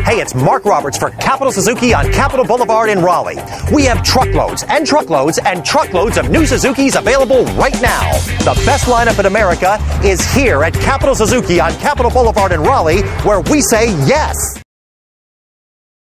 Hey, it's Mark Roberts for Capital Suzuki on Capitol Boulevard in Raleigh. We have truckloads and truckloads and truckloads of new Suzukis available right now. The best lineup in America is here at Capital Suzuki on Capitol Boulevard in Raleigh, where we say yes.